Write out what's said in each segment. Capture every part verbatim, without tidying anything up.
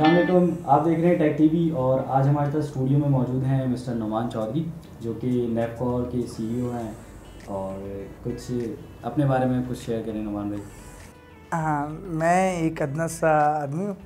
अस्सलाम वालेकुम, आप देख रहे हैं टेक टीवी और आज हमारे साथ स्टूडियो में मौजूद हैं मिस्टर नोमान चौधरी जो कि नेवकोर के सीईओ हैं और कुछ अपने बारे में कुछ शेयर करें नोमान भाई। हाँ, मैं एक अदना सा आदमी हूँ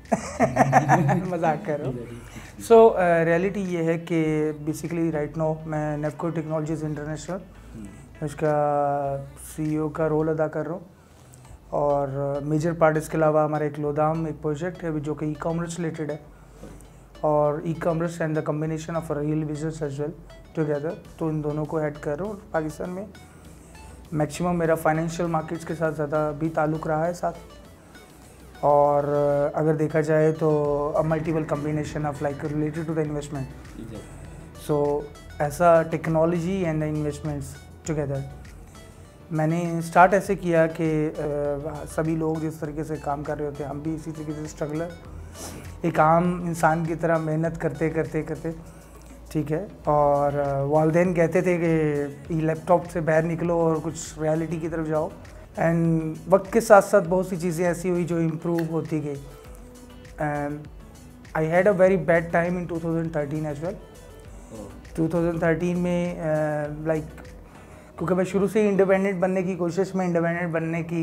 मजाक कर रहा हूँ। सो रियलिटी ये है कि बेसिकली राइट नाउ मैं नेवकोर टेक्नोलॉजीज इंटरनेशनल उसका सीईओ का रोल अदा कर रहा हूँ और मेजर पार्ट इसके अलावा हमारा एक लोदाम एक प्रोजेक्ट है जो कि ई कॉमर्स रिलेटेड है और e commerce and the combination of real business as well together, तो इन दोनों को हेड कर रहा हूँ। पाकिस्तान में मैक्सिमम मेरा फाइनेंशियल मार्केट्स के साथ ज़्यादा भी ताल्लुक़ रहा है साथ, और अगर देखा जाए तो a multiple combination of like related to the investment. So ऐसा technology and the investments together मैंने स्टार्ट ऐसे किया कि सभी लोग जिस तरीके से काम कर रहे होते हैं हम भी इसी तरीके से स्ट्रगलर एक आम इंसान की तरह मेहनत करते करते करते ठीक है। और वालिदैन कहते थे कि लैपटॉप से बाहर निकलो और कुछ रियलिटी की तरफ जाओ, एंड वक्त के साथ साथ बहुत सी चीज़ें ऐसी हुई जो इम्प्रूव होती गई। And I had a very bad time in two thousand thirteen as well. Two thousand thirteen में लाइक uh, like, क्योंकि मैं शुरू से ही इंडिपेंडेंट बनने की कोशिश में इंडिपेंडेंट बनने की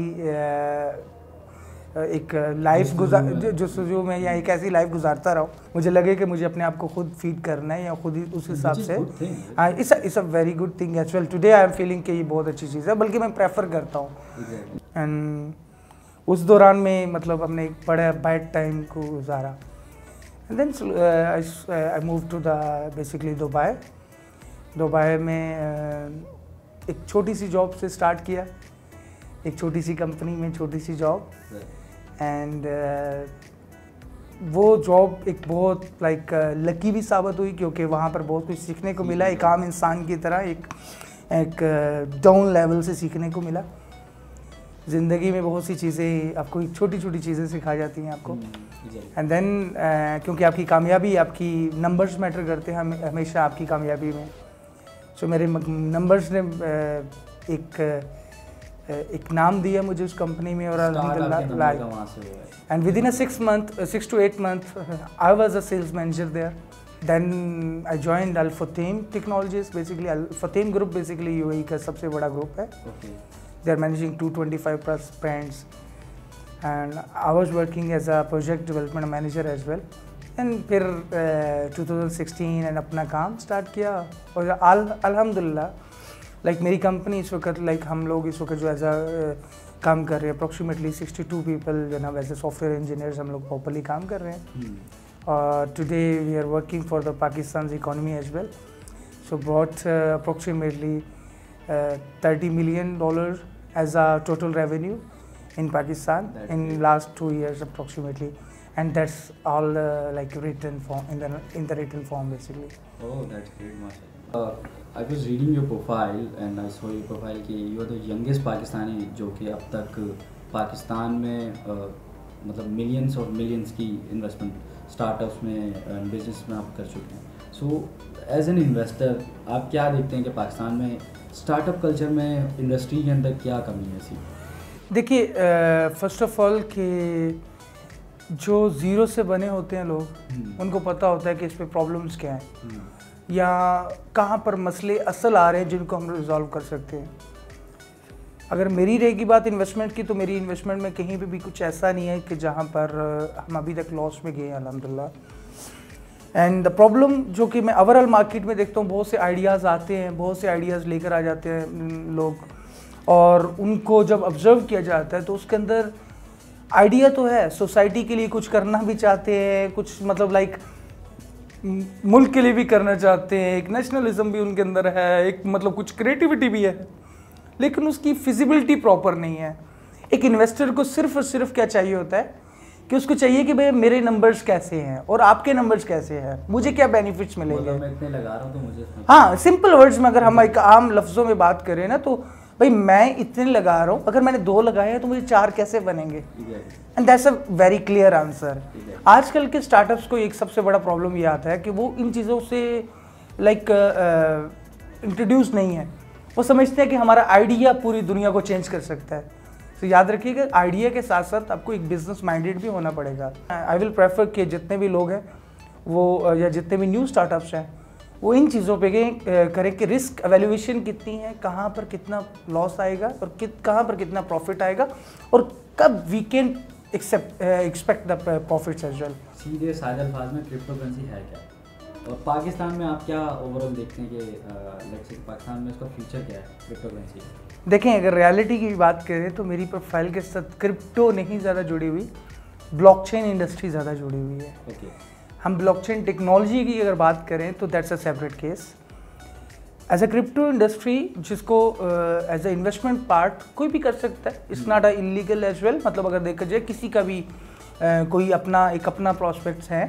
एक लाइफ गुजार जो जो मैं या एक ऐसी लाइफ गुजारता रहा हूँ, मुझे लगे कि मुझे अपने आप को खुद फीड करना है या खुद ही उस हिसाब से it's it's a very good thing as well. Today I am feeling कि ये बहुत अच्छी चीज़ है, बल्कि मैं प्रेफर करता हूँ। एंड उस दौरान में मतलब हमने एक बड़ा बैड टाइम को गुजारा and then I move to the basically Dubai. Dubai में uh, एक छोटी सी जॉब से स्टार्ट किया, एक छोटी सी कंपनी में छोटी सी जॉब, एंड uh, वो जॉब एक बहुत लाइक लकी भी साबित हुई क्योंकि वहाँ पर बहुत कुछ सीखने को मिला, एक आम इंसान की तरह एक एक डाउन लेवल से सीखने को मिला। ज़िंदगी में बहुत सी चीज़ें आपको एक छोटी छोटी चीज़ें सिखा जाती हैं आपको, एंड देन uh, क्योंकि आपकी कामयाबी आपकी नंबर्स मैटर करते हैं हम, हमेशा आपकी कामयाबी में। सो so, मेरे नंबर्स ने एक एक नाम दिया मुझे उस कंपनी में और अल्हम्दुलिल्लाह and within a six month six to eight month I was a sales manager there. Then I joined Al Futtaim technologies. Basically Al Futtaim group basically UAE का सबसे बड़ा ग्रुप है। They are managing to twenty five plus brands and I was working as a project development manager as well. And फिर two thousand sixteen and अपना काम start किया और अल्हम्दुलिल्लाह लाइक मेरी कंपनी इस वक्त लाइक हम लोग इस वक्त जो एज अ काम कर रहे हैं अप्रॉक्सीमेटली सिक्सटी टू पीपल जो ना वैसे सॉफ्टवेयर इंजीनियर्स हम लोग प्रॉपरली काम कर रहे हैं। और today we are working for the Pakistan economy as well. So brought approximately thirty million dollar as a total revenue in Pakistan in last two years approximately, and that's all uh, like written form in the in the written form basically. Oh, that's great, mashallah. Uh, I was reading your profile and I saw your profile कि you are the youngest Pakistani जो कि अब तक पाकिस्तान में uh, मतलब millions और millions की investment startups में business में आप कर चुके हैं। So as an investor आप क्या देखते हैं कि पाकिस्तान में startup culture में इंडस्ट्री के अंदर क्या कमी है ऐसी? देखिए फर्स्ट ऑफ ऑल कि जो ज़ीरो से बने होते हैं लोग उनको पता होता है कि इस पे प्रॉब्लम्स क्या हैं या कहाँ पर मसले असल आ रहे हैं जिनको हम रिजॉल्व कर सकते हैं। अगर मेरी रहेगी बात इन्वेस्टमेंट की, तो मेरी इन्वेस्टमेंट में कहीं पे भी कुछ ऐसा नहीं है कि जहाँ पर हम अभी तक लॉस में गए हैं अल्हम्दुलिल्लाह। एंड द प्रॉब्लम जो कि मैं ओवरऑल मार्केट में देखता हूँ, बहुत से आइडियाज़ आते हैं, बहुत से आइडियाज़ लेकर आ जाते हैं लोग, और उनको जब ऑब्ज़र्व किया जाता है तो उसके अंदर आइडिया तो है, सोसाइटी के लिए कुछ करना भी चाहते हैं, कुछ मतलब लाइक मुल्क के लिए भी करना चाहते हैं, एक नेशनलिज्म भी उनके अंदर है, एक मतलब कुछ क्रिएटिविटी भी है, लेकिन उसकी फिजिबिलिटी प्रॉपर नहीं है। एक इन्वेस्टर को सिर्फ और सिर्फ क्या चाहिए होता है कि उसको चाहिए कि भाई मेरे नंबर्स कैसे हैं और आपके नंबर्स कैसे हैं, मुझे क्या बेनिफिट्स मिलेंगे। मैं इतने लगा रहा हूं तो मुझे हाँ, सिंपल वर्ड्स में अगर हम एक आम लफ्ज़ों में बात करें ना, तो भाई मैं इतने लगा रहा हूँ, अगर मैंने दो लगाए हैं तो मुझे चार कैसे बनेंगे। And that's a very clear answer. आजकल के स्टार्टअप्स को एक सबसे बड़ा प्रॉब्लम ये आता है कि वो इन चीज़ों से लाइक इंट्रोड्यूस नहीं है। वो समझते हैं कि हमारा आइडिया पूरी दुनिया को चेंज कर सकता है, तो याद रखिएगा आइडिया के साथ साथ आपको एक बिजनेस माइंडेड भी होना पड़ेगा। आई विल प्रेफर कि जितने भी लोग हैं वो या जितने भी न्यू स्टार्टअप्स हैं वो इन चीज़ों पे करें कि रिस्क एवेल्यूएशन कितनी है, कहाँ पर कितना लॉस आएगा और कित कहाँ पर कितना प्रॉफिट आएगा और कब we can expect the profits as well. सीधे सादे अल्फाज में क्रिप्टो करेंसी है क्या और पाकिस्तान में आप क्या ओवरऑल देखते हैं कि लेट्स से पाकिस्तान में इसका फ्यूचर क्या है क्रिप्टो करेंसी? देखें, अगर रियलिटी की बात करें तो मेरी प्रोफाइल के साथ क्रिप्टो नहीं ज़्यादा जुड़ी हुई, ब्लॉकचेन इंडस्ट्री ज़्यादा जुड़ी हुई है। Okay okay. हम ब्लॉकचेन टेक्नोलॉजी की अगर बात करें तो that's a separate case. As a crypto industry जिसको एज अ इन्वेस्टमेंट पार्ट कोई भी कर सकता है, it's not a illegal as well. मतलब अगर देखा जाए किसी का भी uh, कोई अपना एक अपना प्रॉस्पेक्ट्स है,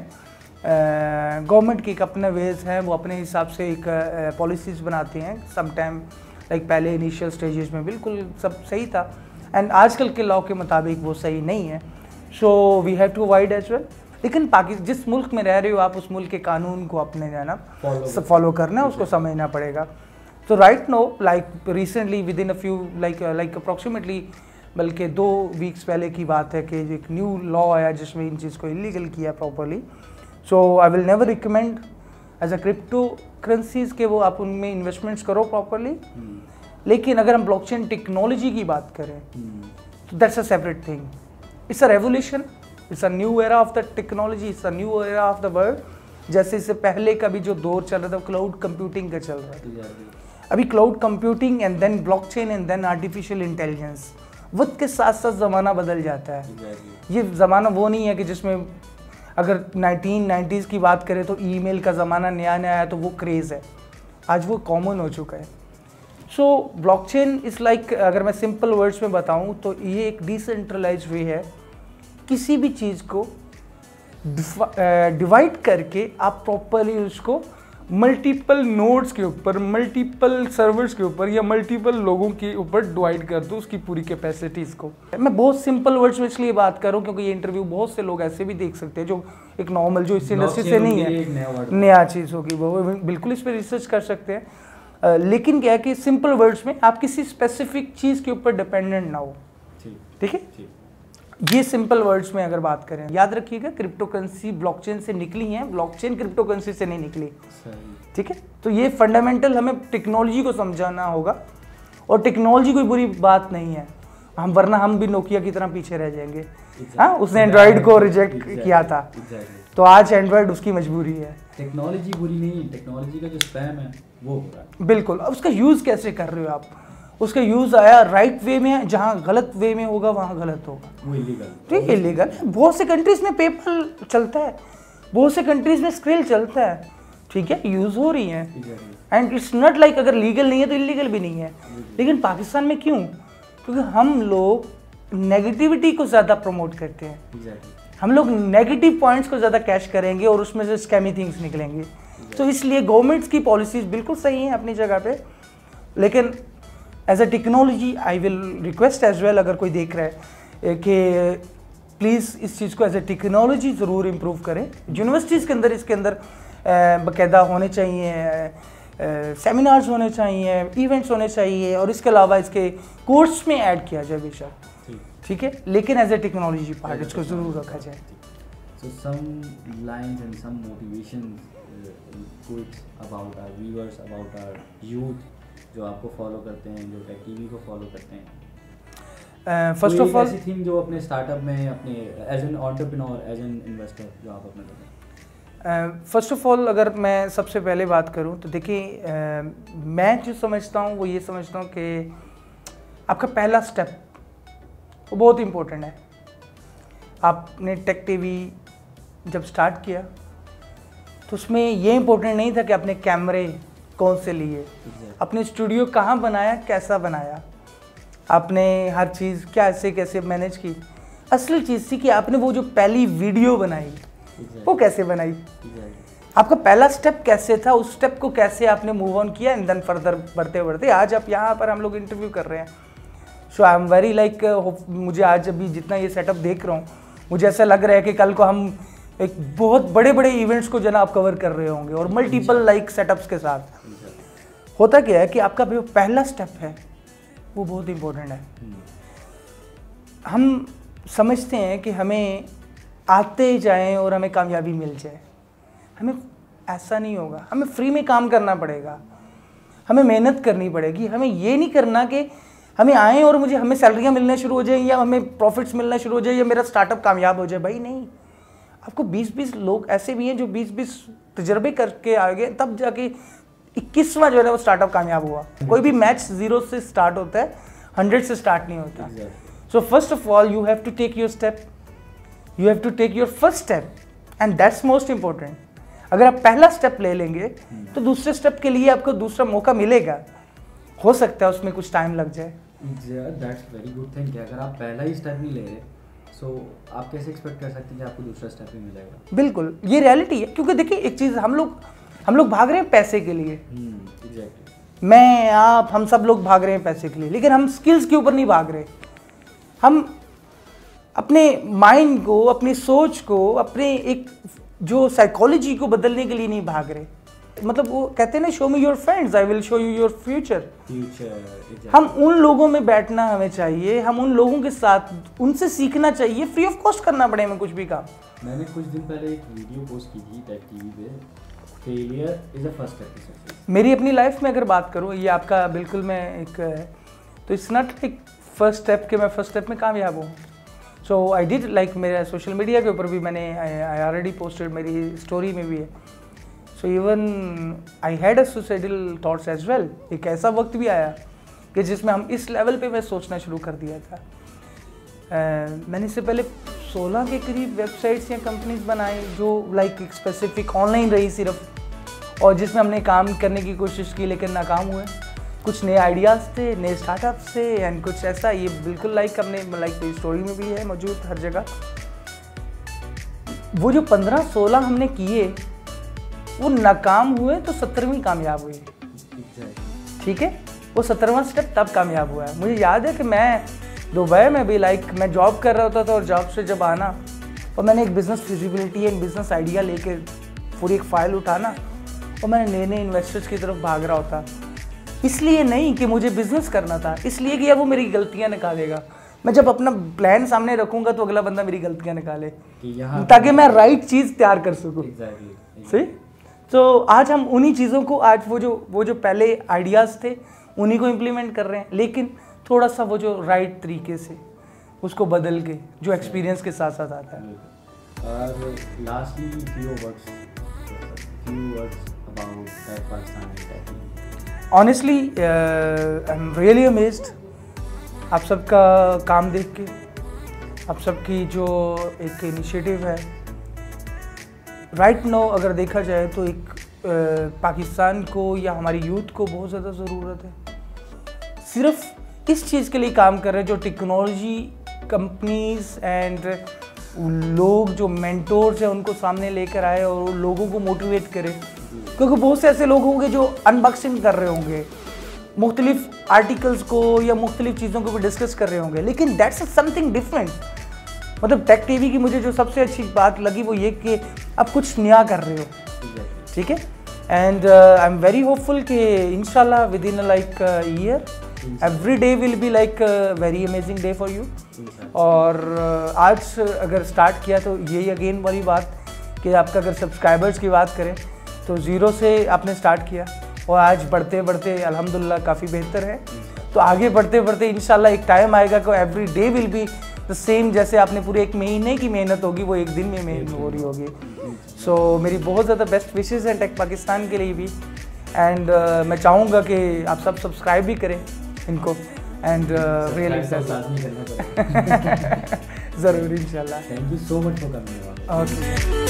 गवर्नमेंट uh, के एक अपने वेज हैं, वो अपने हिसाब से एक पॉलिसीज़ uh, बनाते हैं। सम टाइम लाइक पहले इनिशियल स्टेजेस में बिल्कुल सब सही था एंड आजकल के लॉ के मुताबिक वो सही नहीं है, so we have to avoid as well. लेकिन पाकिस्तान जिस मुल्क में रह रहे हो आप, उस मुल्क के कानून को अपने जो है ना फॉलो करना है, उसको समझना पड़ेगा। तो right now like recently within a few like like approximately बल्कि दो वीक्स पहले की बात है कि एक न्यू लॉ आया जिसमें इन चीज़ को इलीगल किया properly. So I will never recommend as a crypto currencies के वो आप उनमें इन्वेस्टमेंट्स करो प्रॉपरली। hmm. लेकिन अगर हम ब्लॉकचेन टेक्नोलॉजी की बात करें hmm. तो that's a separate thing. It's a revolution, it's a new era of the technology, it's a new era of the world. जैसे इससे पहले का भी जो दौर चल रहा था क्लाउड कंप्यूटिंग का चल रहा है, अभी cloud computing and then blockchain and then artificial intelligence. वक्त के साथ साथ ज़माना बदल जाता है। ये ज़माना वो नहीं है कि जिसमें अगर नाइनटीन नाइंटीज़ की बात करें तो ईमेल का ज़माना नया नया आया तो वो क्रेज़ है, आज वो कॉमन हो चुका है। सो ब्लॉकचेन इज़ लाइक, अगर मैं सिंपल वर्ड्स में बताऊं तो ये एक डिसेंट्रलाइज्ड वे है। किसी भी चीज़ को डिवाइड करके आप प्रॉपरली उसको मल्टीपल नोड्स के ऊपर, मल्टीपल सर्वर्स के ऊपर या मल्टीपल लोगों के ऊपर डिवाइड कर दो उसकी पूरी कैपेसिटीज़ को। मैं बहुत सिंपल वर्ड्स में इसलिए बात कर रहा हूँ क्योंकि ये इंटरव्यू बहुत से लोग ऐसे भी देख सकते हैं जो एक नॉर्मल जो इस इंडस्ट्री से नहीं है, नया चीज़ होगी, वो बिल्कुल इस पर रिसर्च कर सकते हैं। uh, लेकिन क्या है कि सिंपल वर्ड्स में आप किसी स्पेसिफिक चीज़ के ऊपर डिपेंडेंट ना हो। ठीक है, ये सिंपल वर्ड्स में अगर बात करें, याद रखिएगा क्रिप्टो करेंसी ब्लॉकचेन से निकली है, ब्लॉकचेन क्रिप्टो करेंसी से नहीं निकली। ठीक है, तो ये फंडामेंटल हमें टेक्नोलॉजी को समझाना होगा और टेक्नोलॉजी कोई बुरी बात नहीं है, हम वरना हम भी नोकिया की तरह पीछे रह जाएंगे। हाँ, उसने एंड्रॉइड को रिजेक्ट किया था, तो आज एंड्रॉइड उसकी मजबूरी है। टेक्नोलॉजी बुरी नहीं है, टेक्नोलॉजी का जो स्पैम है वो बुरा है। बिल्कुल, अब उसका यूज़ कैसे कर रहे हो आप, उसका यूज़ आया राइट वे में, जहाँ गलत वे में होगा वहाँ गलत होगा, वो इलीगल। ठीक है, इलीगल। बहुत से कंट्रीज़ में पेपल चलता है, बहुत से कंट्रीज़ में स्क्रिल चलता है, ठीक है, यूज़ हो रही है एंड इट्स नॉट लाइक अगर लीगल नहीं है तो इलीगल भी नहीं है। लेकिन पाकिस्तान में क्यों? क्योंकि हम लोग नेगेटिविटी को ज़्यादा प्रमोट करते हैं, हम लोग नेगेटिव पॉइंट्स को ज़्यादा कैश करेंगे और उसमें से स्कैमी थिंग्स निकलेंगे। तो इसलिए गवर्नमेंट्स की पॉलिसीज़ बिल्कुल सही हैं अपनी जगह पे, लेकिन as a technology I will request as well, अगर कोई देख रहा है कि प्लीज़ इस चीज़ को एज अ टेक्नोलॉजी ज़रूर इम्प्रूव करें। यूनिवर्सिटीज़ के अंदर इसके अंदर बाकायदा होने चाहिए, सेमिनार्स होने चाहिए, इवेंट्स होने चाहिए और इसके अलावा इसके कोर्स में ऐड किया जाए बेशक, ठीक है, लेकिन एज ए टेक्नोलॉजी पार्ट इसको ज़रूर रखा जाए। So some lines and some motivation uh, quotes about our viewers, about our youth जो आपको फॉलो करते हैं, जो टेक टीवी को फॉलो करते हैं। फर्स्ट ऑफ ऑल ऐसी थिंग जो अपने स्टार्टअप में अपने as an entrepreneur, as an investor जो आप अपने करें। फर्स्ट ऑफ ऑल अगर मैं सबसे पहले बात करूं तो देखिए, uh, मैं जो समझता हूं वो ये समझता हूं कि आपका पहला स्टेप वो बहुत इम्पोर्टेंट है। आपने टेक टीवी जब स्टार्ट किया तो उसमें ये इम्पोर्टेंट नहीं था कि आपने कैमरे कौन से लिए, अपने स्टूडियो कहाँ बनाया, कैसा बनाया, आपने हर चीज़ कैसे कैसे मैनेज की। असली चीज़ थी कि आपने वो जो पहली वीडियो बनाई वो कैसे बनाई, आपका पहला स्टेप कैसे था, उस स्टेप को कैसे आपने मूव ऑन किया एंड देन फर्दर बढ़ते बढ़ते आज आप यहाँ पर हम लोग इंटरव्यू कर रहे हैं। So I am very like, मुझे आज अभी जितना ये सेटअप देख रहा हूँ मुझे ऐसा लग रहा है कि कल को हम एक बहुत बड़े बड़े इवेंट्स को जना आप कवर कर रहे होंगे और मल्टीपल लाइक सेटअप्स के साथ। होता क्या है कि आपका जो पहला स्टेप है वो बहुत इम्पोर्टेंट है। हम समझते हैं कि हमें आते जाएं और हमें कामयाबी मिल जाए, हमें ऐसा नहीं होगा। हमें फ्री में काम करना पड़ेगा, हमें मेहनत करनी पड़ेगी। हमें ये नहीं करना कि हमें आए और मुझे हमें सैलरियाँ मिलना शुरू हो जाए या हमें प्रॉफिट्स मिलना शुरू हो जाए या मेरा स्टार्टअप कामयाब हो जाए। भाई नहीं, आपको बीस बीस लोग ऐसे भी हैं जो बीस बीस तजर्बे करके आ गए, तब जाके इक्कीसवां जो है वो स्टार्टअप कामयाब हुआ। कोई भी मैच जीरो से स्टार्ट होता है, हंड्रेड से स्टार्ट नहीं होता। So first of all you have to take your step, you have to take your first step and that's most important. अगर आप पहला स्टेप ले लेंगे तो दूसरे स्टेप के लिए आपको दूसरा मौका मिलेगा। हो सकता है उसमें कुछ टाइम लग जाए। दैट्स वेरी गुड थिंग कि अगर आप पहला ही स्टेप नहीं ले रहे सो so, आप कैसे एक्सपेक्ट कर सकते हैं कि आपको दूसरा स्टेप भी मिलेगा। बिल्कुल, ये रियलिटी है। क्योंकि देखिए एक चीज़, हम लोग हम लोग भाग रहे हैं पैसे के लिए। hmm, exactly. मैं, आप, हम सब लोग भाग रहे हैं पैसे के लिए, लेकिन हम स्किल्स के ऊपर नहीं भाग रहे। हम अपने माइंड को, अपनी सोच को, अपने एक जो साइकोलॉजी को बदलने के लिए नहीं भाग रहे। मतलब वो कहते हैं ना, show me your friends, I will show you your future. Future हम उन लोगों में बैठना हमें चाहिए, हम उन लोगों के साथ उनसे सीखना चाहिए, फ्री ऑफ कॉस्ट करना पड़े हमें कुछ भी काम। मैंने कुछ दिन पहले एक वीडियो पोस्ट की थी टेक टीवी पे, failure is a first step to success. मेरी अपनी लाइफ में अगर बात करूँ, ये आपका बिल्कुल मैं एक है, तो it's not like first step के मैं फर्स्ट स्टेप में कामयाब हूँ। सो आई डिड लाइक मेरा सोशल मीडिया के ऊपर भी मैंने आई ऑलरेडी पोस्टेड, मेरी स्टोरी में भी है। So even I had a suicidal thoughts as well. एक ऐसा वक्त भी आया कि जिसमें हम इस लेवल पे मैं सोचना शुरू कर दिया था। uh, मैंने इससे पहले सोलह के करीब वेबसाइट्स या कंपनीज बनाई जो लाइक एक स्पेसिफिक ऑनलाइन रही सिर्फ, और जिसमें हमने काम करने की कोशिश की लेकिन नाकाम हुए। कुछ नए आइडियाज़ थे, नए स्टार्टअप्स थे एंड कुछ ऐसा, ये बिल्कुल लाइक हमने लाइक मेरी स्टोरी में भी है मौजूद हर जगह। वो जो पंद्रह सोलह हमने किए वो नाकाम हुए तो सत्रहवीं कामयाब हुई। ठीक है, वो सत्रहवां स्टेप तब कामयाब हुआ है। मुझे याद है कि मैं दुबई में भी लाइक मैं जॉब कर रहा होता था, और जॉब से जब आना और मैंने एक business feasibility and business idea लेके पूरी एक फ़ाइल उठाना और मैंने नए नए इन्वेस्टर्स की तरफ भाग रहा होता। इसलिए नहीं कि मुझे बिज़नेस करना था, इसलिए कि यार वो मेरी गलतियाँ निकालेगा। मैं जब अपना प्लान सामने रखूँगा तो अगला बंदा मेरी गलतियाँ निकाले, ताकि मैं राइट चीज़ तैयार कर सकूँ। सही। तो आज हम उन्हीं चीज़ों को, आज वो जो वो जो पहले आइडियाज़ थे उन्हीं को इम्प्लीमेंट कर रहे हैं, लेकिन थोड़ा सा वो जो राइट तरीके से उसको बदल के, जो एक्सपीरियंस के साथ साथ आता है। और lastly few words few words about that Pakistan. Honestly I am really amazed आप सबका काम देख के, आप सबकी जो एक इनिशिएटिव है। राइट right नाउ अगर देखा जाए तो एक uh, पाकिस्तान को या हमारी यूथ को बहुत ज़्यादा ज़रूरत है। सिर्फ इस चीज़ के लिए काम कर रहे हैं जो टेक्नोलॉजी कंपनीज एंड लोग जो मेंटोर्स हैं उनको सामने लेकर आए और लोगों को मोटिवेट करे। क्योंकि बहुत से ऐसे लोग होंगे जो अनबॉक्सिंग कर रहे होंगे, मुख्तलिफ आर्टिकल्स को या मुख्तलिफ चीज़ों को भी डिस्कस कर रहे होंगे, लेकिन दैट्स समथिंग डिफरेंट। मतलब टेक टीवी की मुझे जो सबसे अच्छी बात लगी वो ये कि आप कुछ नया कर रहे हो। ठीक है, and I am very hopeful कि इंशाल्लाह within like year every day will be like very amazing day for you. और uh, आज अगर स्टार्ट किया तो यही अगेन वाली बात कि आपका अगर सब्सक्राइबर्स की बात करें तो ज़ीरो से आपने स्टार्ट किया और आज बढ़ते बढ़ते अल्हम्दुलिल्लाह काफ़ी बेहतर है। तो आगे बढ़ते बढ़ते इंशाल्लाह एक टाइम आएगा कि every day will be the same. जैसे आपने पूरे एक महीने की मेहनत होगी वो एक दिन में मेहनत हो रही होगी। सो so, मेरी बहुत ज़्यादा बेस्ट विशेज़ हैं टेक पाकिस्तान के लिए भी। एंड uh, मैं चाहूँगा कि आप सब सब्सक्राइब भी करें इनको एंड रियली ज़रूर इंशाल्लाह। Thank you so much for coming. Okay.